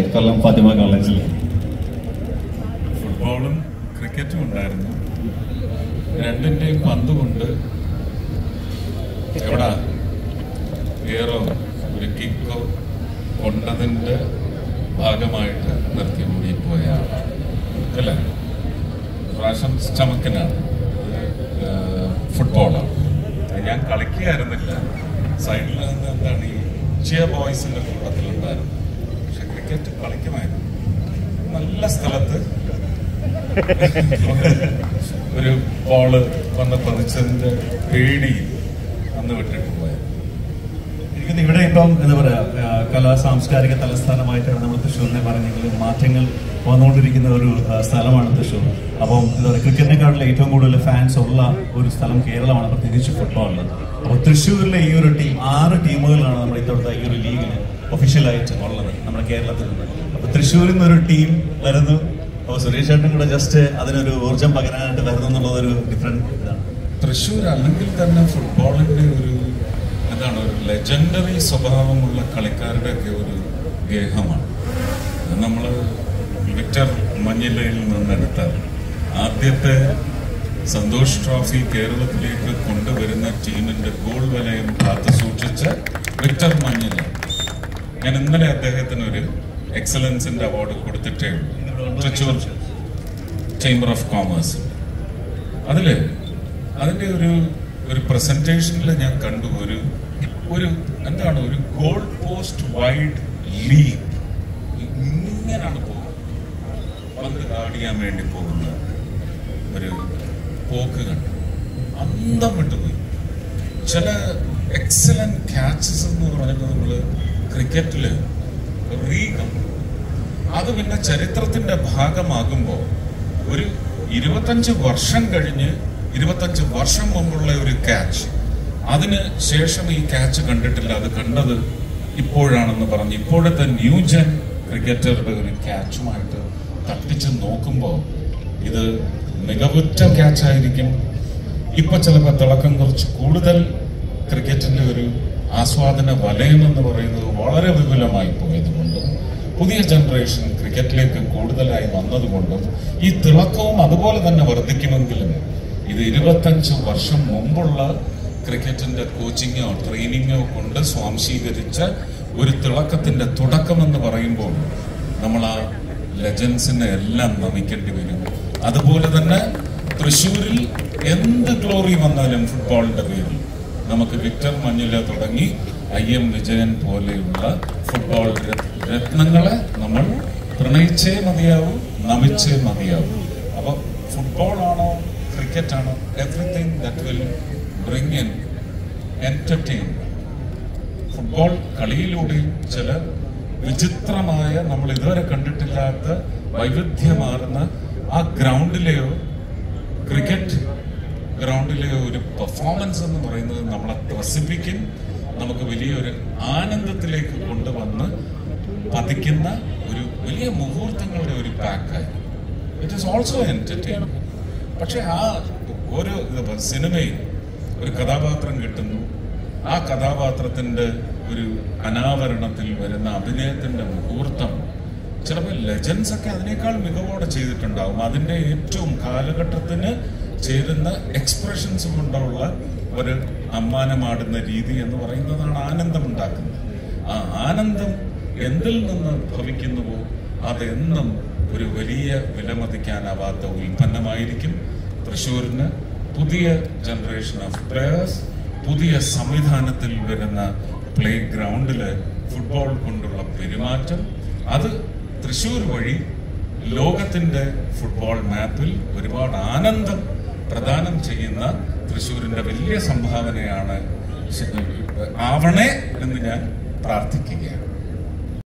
കൊല്ലം ഫാത്തിമ കോളേജിൽ. ഫുട്ബോളും ക്രിക്കറ്റും ഉണ്ടായിരുന്നു. രണ്ടിന്റെയും പന്ത് കൊണ്ട് എവിടാ വേറോ ഒരു കിക്കോ കൊണ്ടതിന്റെ ഭാഗമായിട്ട് നിർത്തി ഓടിപ്പോയ ആളാണ് അല്ലേ? പ്രാവശ്യം ചമക്കനാണ്. ഫുട്ബോളാണ്. ഞാൻ കളിക്കുകയായിരുന്നില്ല, സൈഡിൽ നിന്ന് എന്താണ് ഈ ചിയർ ബോയ്സിന്റെ കൂട്ടത്തിലുണ്ടായിരുന്നു. പക്ഷെ ക്രിക്കറ്റ് കളിക്കുമായിരുന്നു. നല്ല സ്ഥലത്ത് ഒരു ബോള് വന്ന് പതിച്ചതിന്റെ പേടി അന്ന് വിട്ടിട്ട് പോയത്. ഇവിടെ ഇപ്പം എന്താ പറയാ, കലാ സാംസ്കാരിക തലസ്ഥാനമായിട്ടാണ് നമ്മൾ തൃശ്ശൂരിനെ പറഞ്ഞെങ്കിലും മാറ്റങ്ങൾ വന്നുകൊണ്ടിരിക്കുന്ന ഒരു സ്ഥലമാണ് തൃശ്ശൂർ. അപ്പം എന്താ പറയുക, ക്രിക്കറ്റിനെക്കാട്ടിൽ ഏറ്റവും കൂടുതൽ ഫാൻസ് ഉള്ള ഒരു സ്ഥലം കേരളമാണ്, പ്രത്യേകിച്ച് ഫുട്ബോളിൽ. അപ്പോൾ തൃശ്ശൂരിലെ ഈ ഒരു ടീം 6 ടീമുകളാണ് നമ്മുടെ ഇത്തവണത്തെ ഈ ഒരു ലീഗിന് ഒഫീഷ്യലായിട്ട് ഉള്ളത് നമ്മുടെ കേരളത്തിൽ നിന്ന്. അപ്പൊ തൃശ്ശൂരിൽ നിന്നൊരു ടീം വരുന്നു. അപ്പോൾ സുരേഷ് ചേട്ടൻ കൂടെ ജസ്റ്റ് അതിനൊരു ഊർജം പകരാനായിട്ട് വരുന്നു എന്നുള്ളതൊരു ഡിഫറെന്റ് ഇതാണ്. തൃശ്ശൂർ അല്ലെങ്കിൽ തന്നെ ഫുട്ബോളിന്റെ ഒരു എന്താണ് ഒരു ലെജൻഡറി സ്വഭാവമുള്ള കളിക്കാരുടെയൊക്കെ ഒരു ഗേഹമാണ്. നമ്മൾ വിക്ടർ മഞ്ഞിലയിൽ നിന്നെടുത്താൽ ആദ്യത്തെ സന്തോഷ് ട്രോഫി കേരളത്തിലേക്ക് കൊണ്ടുവരുന്ന ടീമിന്റെ ഗോൾ വലയം കാത്തു സൂക്ഷിച്ച വിക്ടർ മഞ്ഞില. ഞാൻ ഇന്നലെ അദ്ദേഹത്തിന് ഒരു എക്സലൻസിന്റെ അവാർഡ് കൊടുത്തിട്ടേ ഉള്ളൂ, തൃശ്ശൂർ ചേംബർ ഓഫ് കോമേഴ്സ്. അതിന്റെ ഒരു പ്രസന്റേഷനിൽ ഞാൻ കണ്ടു ഒരു എന്താണ് ഒരു ഗോൾ പോസ്റ്റ് വൈഡ് ലീഗ്. ഇങ്ങനെയാണ് പോകുന്നത്, പന്ത് കാടിയാൻ വേണ്ടി പോകുന്ന ഒരു പോക്ക് കണ്ടു, അന്തം വിട്ടുപോയി. ചില എക്സലന്റ് ക്യാച്ചസ് എന്ന് പറഞ്ഞിട്ട് നമ്മള് ക്രിക്കറ്റില് റീകം അത് പിന്നെ ചരിത്രത്തിന്റെ ഭാഗമാകുമ്പോൾ ഒരു 25 വർഷം കഴിഞ്ഞ് 25 വർഷം മുമ്പുള്ള ഒരു ക്യാച്ച്, അതിന് ശേഷം ഈ ക്യാച്ച് കണ്ടിട്ടില്ല, അത് കണ്ടത് ഇപ്പോഴാണെന്ന് പറഞ്ഞ് ഇപ്പോഴത്തെ ന്യൂജൻ ക്രിക്കറ്ററുടെ ഒരു ക്യാച്ചുമായിട്ട് തട്ടിച്ച് നോക്കുമ്പോൾ ഇത് മികവുറ്റ ക്യാച്ചായിരിക്കും. ഇപ്പൊ ചിലപ്പോൾ തിളക്കം കുറച്ച് കൂടുതൽ ക്രിക്കറ്റിന്റെ ഒരു ആസ്വാദന വലയം എന്ന് പറയുന്നത് വളരെ വിപുലമായി പോയതുകൊണ്ടും പുതിയ ജനറേഷൻ ക്രിക്കറ്റിലേക്ക് കൂടുതലായി വന്നതുകൊണ്ടും ഈ തിളക്കവും അതുപോലെ തന്നെ വർദ്ധിക്കുമെങ്കിലും ഇത് 25 വർഷം മുമ്പുള്ള ക്രിക്കറ്റിന്റെ കോച്ചിങ്ങോ ട്രെയിനിങ്ങോ കൊണ്ട് സ്വാംശീകരിച്ച ഒരു തിളക്കത്തിന്റെ തുടക്കമെന്ന് പറയുമ്പോൾ നമ്മൾ ആ ലെജൻസിനെ എല്ലാം നമിക്കേണ്ടി വരും. അതുപോലെ തന്നെ തൃശ്ശൂരിൽ എന്ത് ഗ്ലോറി വന്നാലും ഫുട്ബോളിന്റെ പേരിൽ നമുക്ക് വിക്ടർ മഞ്ഞില തുടങ്ങി IM വിജയൻ പോലെയുള്ള ഫുട്ബോൾ രത്നങ്ങളെ നമ്മൾ പ്രണയിച്ചേ മതിയാവും, നമിച്ചേ മതിയാവും. അപ്പൊ ഫുട്ബോളാണോ ക്രിക്കറ്റാണോ, everything that will bring in entertainment. Football കളിയിലൂടെയും ചില വിചിത്രമായ നമ്മൾ ഇതുവരെ കണ്ടിട്ടില്ലാത്ത വൈവിധ്യമാർന്ന ആ ഗ്രൗണ്ടിലെയോ ക്രിക്കറ്റ് ഗ്രൗണ്ടിലെയോ ഒരു പെർഫോമൻസ് എന്ന് പറയുന്നത് നമ്മളെ ത്രസിപ്പിക്കും, നമുക്ക് വലിയൊരു ആനന്ദത്തിലേക്ക് കൊണ്ടുവന്ന് പതിക്കുന്ന ഒരു വലിയ മുഹൂർത്തങ്ങളുടെ ഒരു പാക്കായി. It is also entertainment. പക്ഷെ ആ ഓരോ സിനിമയിൽ ഒരു കഥാപാത്രം കിട്ടുന്നു, ആ കഥാപാത്രത്തിന്റെ ഒരു അനാവരണത്തിൽ വരുന്ന അഭിനയത്തിന്റെ മുഹൂർത്തം ചിലപ്പോൾ ലെജൻസ് ഒക്കെ അതിനേക്കാൾ മികവോടെ ചെയ്തിട്ടുണ്ടാവും. അതിന്റെ ഏറ്റവും കാലഘട്ടത്തിന് ചേരുന്ന എക്സ്പ്രഷൻസ് കൊണ്ടുള്ള ഒരു അമ്മാനമാടുന്ന രീതി എന്ന് പറയുന്നതാണ് ആനന്ദം ഉണ്ടാക്കുന്നത്. ആ ആനന്ദം എന്തിൽ നിന്ന് ഭവിക്കുന്നുവോ അതെന്നും ഒരു വലിയ വിലമതിക്കാനാവാത്ത ഉൽപ്പന്നമായിരിക്കും. തൃശ്ശൂരിന് പുതിയ ജനറേഷൻ ഓഫ് പ്ലെയേഴ്സ്, പുതിയ സംവിധാനത്തിൽ വരുന്ന പ്ലേ ഗ്രൗണ്ടില് ഫുട്ബോൾ കൊണ്ടുള്ള പെരുമാറ്റം, അത് തൃശ്ശൂർ വഴി ലോകത്തിന്റെ ഫുട്ബോൾ മാപ്പിൽ ഒരുപാട് ആനന്ദം പ്രദാനം ചെയ്യുന്ന തൃശ്ശൂരിന്റെ വലിയ സംഭാവനയാണ് ആവണേ എന്ന് ഞാൻ പ്രാർത്ഥിക്കുകയാണ്.